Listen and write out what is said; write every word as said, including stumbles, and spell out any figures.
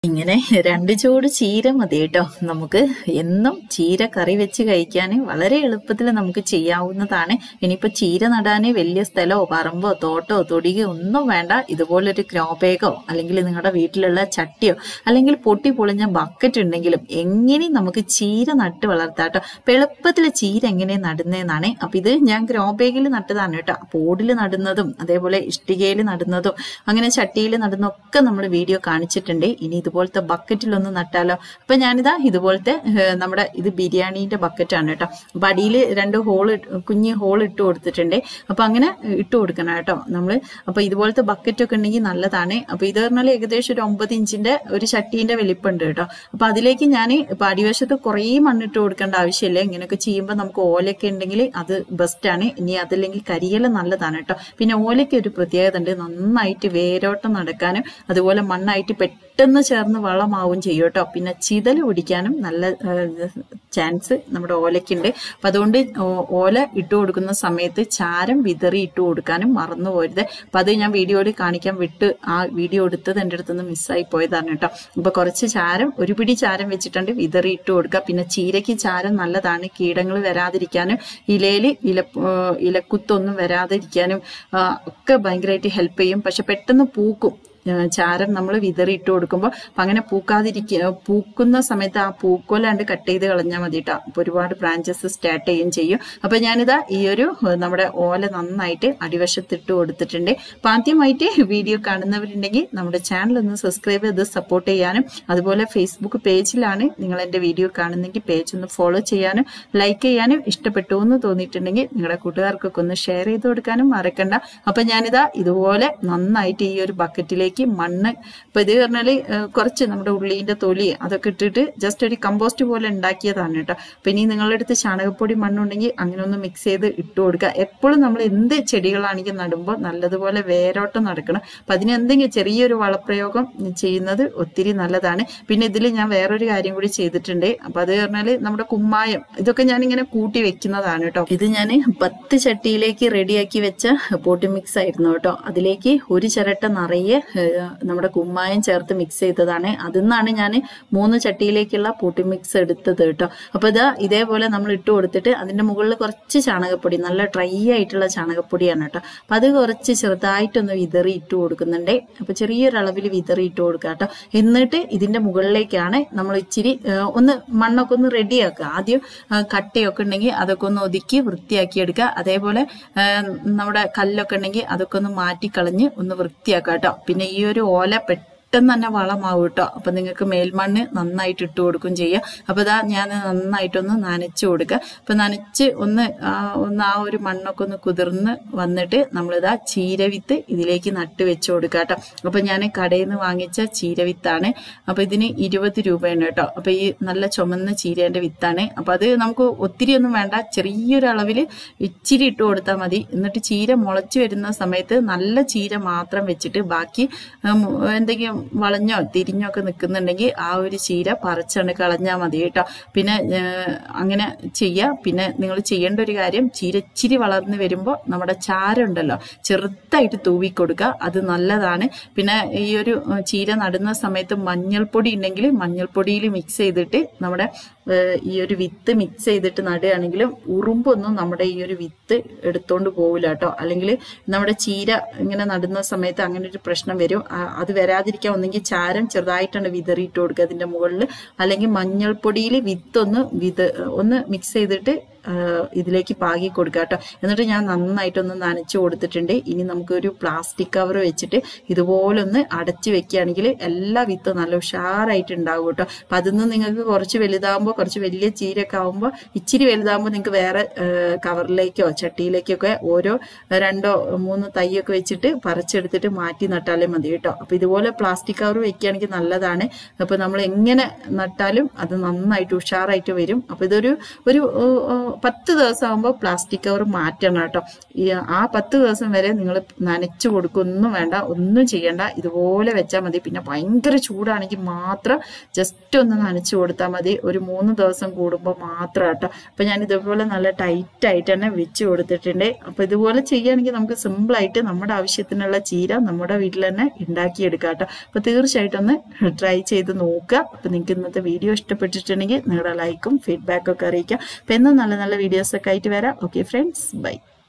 ഇങ്ങനെ രണ്ട് ചൂട് ചീര മതി കേട്ടോ. നമുക്ക് എന്നും ചീര കറി വെച്ച് കഴിക്കാൻ വളരെ എളുപ്പത്തിൽ നമുക്ക് ചെയ്യാവുന്നതാണ്. ഇനിയിപ്പോൾ ചീര നടാൻ വലിയ സ്ഥലമോ പറമ്പോ തോട്ടോ തൊടികയോ ഒന്നും വേണ്ട. ഇതുപോലൊരു ഗ്രോ ബാഗോ അല്ലെങ്കിൽ നിങ്ങളുടെ വീട്ടിലുള്ള ചട്ടിയോ അല്ലെങ്കിൽ പൊട്ടി പൊളിഞ്ഞ ബക്കറ്റ് ഉണ്ടെങ്കിലും എങ്ങനെയും നമുക്ക് ചീര നട്ട് വളർത്താം കേട്ടോ. അപ്പം എളുപ്പത്തിൽ ചീര എങ്ങനെ നടുന്നതെന്നാണ്. അപ്പം ഇത് ഞാൻ ഗ്രോ ബാഗിൽ നട്ടതാണ് കേട്ടോ. പോഡിൽ നടുന്നതും അതേപോലെ ഇഷ്ടികയിൽ നടുന്നതും അങ്ങനെ ചട്ടിയിൽ നടുന്നതൊക്കെ നമ്മൾ വീഡിയോ കാണിച്ചിട്ടുണ്ട്. ഇനി ഇതുപോലത്തെ ബക്കറ്റിലൊന്ന് നട്ടാലോ. അപ്പൊ ഞാനിതാ ഇതുപോലത്തെ നമ്മുടെ ഇത് ബിരിയാണീന്റെ ബക്കറ്റാണ് കേട്ടോ. അപ്പൊ അടിയിൽ രണ്ട് ഹോള് കുഞ്ഞ് ഹോൾ ഇട്ട് കൊടുത്തിട്ടുണ്ട്. അപ്പൊ അങ്ങനെ ഇട്ട് കൊടുക്കണം കേട്ടോ നമ്മള്. അപ്പൊ ഇതുപോലത്തെ ബക്കറ്റ് ഒക്കെ ഉണ്ടെങ്കിൽ നല്ലതാണ്. അപ്പൊ ഇത് പറഞ്ഞാൽ ഏകദേശം ഒരു ഒമ്പത് ഇഞ്ചിന്റെ ഒരു ചട്ടീന്റെ വലിപ്പമുണ്ട് കേട്ടോ. അപ്പൊ അതിലേക്ക് ഞാൻ ഇപ്പൊ അടിവശത്ത് കുറേ മണ്ണിട്ട് കൊടുക്കേണ്ട ആവശ്യമില്ല. ഇങ്ങനെയൊക്കെ ചെയ്യുമ്പോൾ നമുക്ക് ഓലയൊക്കെ ഉണ്ടെങ്കിൽ അത് ബെസ്റ്റാണ്. ഇനി അതല്ലെങ്കിൽ കരിയില നല്ലതാണ് കേട്ടോ. പിന്നെ ഓലയ്ക്ക് ഒരു പ്രത്യേകത ഉണ്ട്, നന്നായിട്ട് വേരോട്ടം നടക്കാനും അതുപോലെ മണ്ണായിട്ട് പെട്ടെന്ന് ചേർന്ന് വളമാവും ചെയ്യും കേട്ടോ. പിന്നെ ചിതൽ പിടിക്കാനും നല്ല ചാൻസ് നമ്മുടെ ഓലയ്ക്കുണ്ട്. അപ്പം അതുകൊണ്ട് ഓല ഇട്ട് കൊടുക്കുന്ന സമയത്ത് ചാരം വിതറി ഇട്ട് കൊടുക്കാനും മറന്നു പോരുത്. അപ്പം അത് ഞാൻ വീഡിയോയിൽ കാണിക്കാൻ വിട്ട് ആ വീഡിയോ എടുത്തത് എൻ്റെ അടുത്തുനിന്ന് മിസ്സായി പോയതാണ് കേട്ടോ. അപ്പോൾ കുറച്ച് ചാരം ഒരു പിടി ചാരം വെച്ചിട്ടുണ്ട് വിതറി ഇട്ട് കൊടുക്കുക. പിന്നെ ചീരയ്ക്ക് ചാരം നല്ലതാണ്, കീടങ്ങൾ വരാതിരിക്കാനും ഇലയിൽ ഇല ഇലക്കുത്തൊന്നും വരാതിരിക്കാനും ഒക്കെ ഭയങ്കരമായിട്ട് ഹെൽപ്പ് ചെയ്യും. പക്ഷെ പെട്ടെന്ന് പൂക്കും ചാരം നമ്മൾ വിതറിയിട്ട് കൊടുക്കുമ്പോൾ. അപ്പം അങ്ങനെ പൂക്കാതിരിക്കുക പൂക്കുന്ന സമയത്ത് ആ പൂക്കോലാണ്ട് കട്ട് ചെയ്ത് കളഞ്ഞാൽ മതി കേട്ടോ. അപ്പോൾ ഒരുപാട് ബ്രാഞ്ചസ് സ്റ്റാർട്ട് ചെയ്യുകയും ചെയ്യും. അപ്പം ഞാനിതാ ഈ ഒരു നമ്മുടെ ഓല നന്നായിട്ട് അടിവശത്തിട്ട് കൊടുത്തിട്ടുണ്ട്. അപ്പം ആദ്യമായിട്ട് വീഡിയോ കാണുന്നവരുണ്ടെങ്കിൽ നമ്മുടെ ചാനൽ ഒന്ന് സബ്സ്ക്രൈബ് ചെയ്ത് സപ്പോർട്ട് ചെയ്യാനും അതുപോലെ ഫേസ്ബുക്ക് പേജിലാണ് നിങ്ങൾ എൻ്റെ വീഡിയോ കാണുന്നെങ്കിൽ പേജ് ഒന്ന് ഫോളോ ചെയ്യാനും ലൈക്ക് ചെയ്യാനും ഇഷ്ടപ്പെട്ടു എന്ന് തോന്നിയിട്ടുണ്ടെങ്കിൽ നിങ്ങളുടെ കൂട്ടുകാർക്കൊക്കെ ഒന്ന് ഷെയർ ചെയ്ത് കൊടുക്കാനും മറക്കണ്ട. അപ്പം ഞാനിതാ ഇതുപോലെ നന്നായിട്ട് ഈ ഒരു ബക്കറ്റിലേക്ക് മണ്ണ് ഇപ്പൊ ഇത് പറഞ്ഞാല് കുറച്ച് നമ്മുടെ ഉള്ളിന്റെ തൊലി അതൊക്കെ ഇട്ടിട്ട് ജസ്റ്റ് ഒരു കമ്പോസ്റ്റ് പോലെ ഉണ്ടാക്കിയതാണ് കേട്ടോ. അപ്പൊ ഇനി നിങ്ങളുടെ അടുത്ത് ചാണകപ്പൊടി മണ്ണുണ്ടെങ്കിൽ അങ്ങനെ ഒന്ന് മിക്സ് ചെയ്ത് ഇട്ട് കൊടുക്കുക. എപ്പോഴും നമ്മൾ എന്ത് ചെടികളാണെങ്കിൽ നടുമ്പോൾ നല്ലതുപോലെ വേരോട്ടം നടക്കണം. അപ്പൊ അതിന് എന്തെങ്കിലും ചെറിയൊരു വളപ്രയോഗം ചെയ്യുന്നത് ഒത്തിരി നല്ലതാണ്. പിന്നെ ഇതിൽ ഞാൻ വേറൊരു കാര്യം കൂടി ചെയ്തിട്ടുണ്ട്. അപ്പൊ അത് പറഞ്ഞാല് നമ്മുടെ കുമ്മായം ഇതൊക്കെ ഞാൻ ഇങ്ങനെ കൂട്ടി വെക്കുന്നതാണ് കേട്ടോ. ഇത് ഞാൻ പത്ത് ചട്ടിയിലേക്ക് റെഡിയാക്കി വെച്ച പോട്ടി മിക്സ് ആയിരുന്നു കേട്ടോ. അതിലേക്ക് ഒരു ചിരട്ട നിറയെ നമ്മുടെ കുമ്മായം ചേർത്ത് മിക്സ് ചെയ്തതാണ്. അതിൽ നിന്നാണ് ഞാൻ മൂന്ന് ചട്ടിയിലേക്കുള്ള പൂട്ടി മിക്സ് എടുത്തത് കേട്ടോ. അപ്പൊ ഇതാ ഇതേപോലെ നമ്മൾ ഇട്ട് കൊടുത്തിട്ട് അതിന്റെ മുകളിൽ കുറച്ച് ചാണകപ്പൊടി, നല്ല ഡ്രൈ ആയിട്ടുള്ള ചാണകപ്പൊടിയാണ് കേട്ടോ. അപ്പൊ അത് കുറച്ച് ചെറുതായിട്ടൊന്ന് വിതറി ഇട്ട് കൊടുക്കുന്നുണ്ട്. അപ്പൊ ചെറിയൊരളവിൽ വിതറി ഇട്ട് കൊടുക്കുക കേട്ടോ. എന്നിട്ട് ഇതിന്റെ മുകളിലേക്കാണ് നമ്മൾ ഇച്ചിരി ഒന്ന് മണ്ണൊക്കെ ഒന്ന് റെഡിയാക്കുക. ആദ്യം കട്ടയൊക്കെ ഉണ്ടെങ്കിൽ അതൊക്കെ ഒന്ന് ഒതുക്കി വൃത്തിയാക്കി എടുക്കുക. അതേപോലെ നമ്മുടെ കല്ലൊക്കെ ഉണ്ടെങ്കിൽ അതൊക്കെ ഒന്ന് മാറ്റിക്കളഞ്ഞ് ഒന്ന് വൃത്തിയാക്കുക കേട്ടോ. പിന്നെ ഈ ഒരു ഓല പെട്ടെന്ന് തന്നെ വളമാവും കേട്ടോ. അപ്പൊ നിങ്ങൾക്ക് മേൽമണ്ണ് നന്നായിട്ട് ഇട്ട് കൊടുക്കും ചെയ്യാം. അപ്പൊ ഇതാ ഞാൻ നന്നായിട്ടൊന്ന് നനച്ചു കൊടുക്കുക. അപ്പൊ നനച്ച് ഒന്ന് ഒന്ന് ആ ഒരു മണ്ണൊക്കെ ഒന്ന് കുതിർന്ന് വന്നിട്ട് നമ്മളിതാ ചീരവിത്ത് ഇതിലേക്ക് നട്ട് വെച്ച് കൊടുക്കുക കേട്ടോ. അപ്പൊ ഞാൻ കടയിൽ നിന്ന് വാങ്ങിച്ച ചീരവിത്താണ്. അപ്പൊ ഇതിന് ഇരുപത് രൂപയാണ് കേട്ടോ. അപ്പൊ ഈ നല്ല ചുമന്ന ചീരേന്റെ വിത്താണ്. അപ്പൊ അത് നമുക്ക് ഒത്തിരി ഒന്നും വേണ്ട, ചെറിയൊരു അളവിൽ ഇച്ചിരി ഇട്ട് കൊടുത്താൽ മതി. എന്നിട്ട് ചീര മുളച്ചു വരുന്ന സമയത്ത് നല്ല ചീര മാത്രം വെച്ചിട്ട് ബാക്കി എന്തെങ്കിലും വളഞ്ഞോ തിരിഞ്ഞോ ഒക്കെ നിൽക്കുന്നുണ്ടെങ്കിൽ ആ ഒരു ചീര പറിച്ചാണ് കളഞ്ഞാൽ മതി കേട്ടോ. പിന്നെ അങ്ങനെ ചെയ്യുക. പിന്നെ നിങ്ങൾ ചെയ്യേണ്ട ഒരു കാര്യം, ചീര ഇച്ചിരി വളർന്ന് വരുമ്പോൾ നമ്മുടെ ചാരം ഉണ്ടല്ലോ ചെറുതായിട്ട് തൂവിക്കൊടുക്കുക, അത് നല്ലതാണ്. പിന്നെ ഈ ഒരു ചീര നടുന്ന സമയത്ത് മഞ്ഞൾപ്പൊടി ഉണ്ടെങ്കിൽ മഞ്ഞൾപ്പൊടിയിൽ മിക്സ് ചെയ്തിട്ട് നമ്മുടെ ഈ ഒരു വിത്ത് മിക്സ് ചെയ്തിട്ട് നടുകയാണെങ്കിലും ഉറുമ്പൊന്നും നമ്മുടെ ഈ ഒരു വിത്ത് എടുത്തോണ്ട് പോവില്ല കേട്ടോ. അല്ലെങ്കിൽ നമ്മുടെ ചീര ഇങ്ങനെ നടുന്ന സമയത്ത് അങ്ങനെ ഒരു പ്രശ്നം വരും. അത് വരാതിരിക്കാൻ ഒന്നെങ്കിൽ ചാരം ചെറുതായിട്ടാണ് വിതറിയിട്ട് കൊടുക്കുക അതിന്റെ മുകളിൽ, അല്ലെങ്കിൽ മഞ്ഞൾപ്പൊടിയിൽ വിത്തൊന്ന് വിത ഒന്ന് മിക്സ് ചെയ്തിട്ട് ഇതിലേക്ക് പാകി കൊടുക്കുക കേട്ടോ. എന്നിട്ട് ഞാൻ നന്നായിട്ടൊന്ന് നനച്ചു കൊടുത്തിട്ടുണ്ട്. ഇനി നമുക്കൊരു പ്ലാസ്റ്റിക് കവർ വെച്ചിട്ട് ഇതുപോലൊന്ന് അടച്ചു വെക്കുകയാണെങ്കിൽ എല്ലാ വിത്തും നല്ല ഉഷാറായിട്ട് ഉണ്ടാവും കേട്ടോ. അപ്പം അതിന്ന് നിങ്ങൾക്ക് കുറച്ച് വലുതാകുമ്പോൾ കുറച്ച് വലിയ ചീരയൊക്കെ ആകുമ്പോൾ ഇച്ചിരി വലുതാകുമ്പോൾ നിങ്ങൾക്ക് വേറെ കവറിലേക്കോ ചട്ടിയിലേക്കൊക്കെ ഓരോ രണ്ടോ മൂന്നോ തൈയൊക്കെ വെച്ചിട്ട് പറിച്ചെടുത്തിട്ട് മാറ്റി നട്ടാലേ മതി കേട്ടോ. അപ്പം ഇതുപോലെ പ്ലാസ്റ്റിക് കവർ വെക്കുകയാണെങ്കിൽ നല്ലതാണ്. അപ്പം നമ്മൾ എങ്ങനെ നട്ടാലും അത് നന്നായിട്ട് ഉഷാറായിട്ട് വരും. അപ്പം ഇതൊരു ഒരു പത്ത് ദിവസം ആകുമ്പോൾ പ്ലാസ്റ്റിക് കവർ മാറ്റണം കേട്ടോ. ഈ ആ പത്ത് ദിവസം വരെ നിങ്ങൾ നനച്ചു കൊടുക്കൊന്നും വേണ്ട, ഒന്നും ചെയ്യണ്ട, ഇതുപോലെ വെച്ചാൽ മതി. പിന്നെ ഭയങ്കര ചൂടാണെങ്കിൽ മാത്രം ജസ്റ്റ് ഒന്ന് നനച്ചു കൊടുത്താൽ മതി, ഒരു മൂന്ന് ദിവസം കൂടുമ്പോൾ മാത്രം കേട്ടോ. അപ്പം ഞാൻ ഇതുപോലെ നല്ല ടൈറ്റ് ആയിട്ട് തന്നെ വെച്ച് കൊടുത്തിട്ടുണ്ട്. അപ്പം ഇതുപോലെ ചെയ്യുകയാണെങ്കിൽ നമുക്ക് സിമ്പിളായിട്ട് നമ്മുടെ ആവശ്യത്തിനുള്ള ചീര നമ്മുടെ വീട്ടിൽ തന്നെ ഉണ്ടാക്കിയെടുക്കാം കേട്ടോ. അപ്പോൾ തീർച്ചയായിട്ടും ഒന്ന് ട്രൈ ചെയ്ത് നോക്കുക. അപ്പം നിങ്ങൾക്ക് ഇന്നത്തെ വീഡിയോ ഇഷ്ടപ്പെട്ടിട്ടുണ്ടെങ്കിൽ നിങ്ങളുടെ ലൈക്കും ഫീഡ്ബാക്കും ഒക്കെ അറിയിക്കാം. അപ്പം എന്നും നല്ല നല്ല വീഡിയോസൊക്കെ ആയിട്ട് വരാം. Okay friends, by.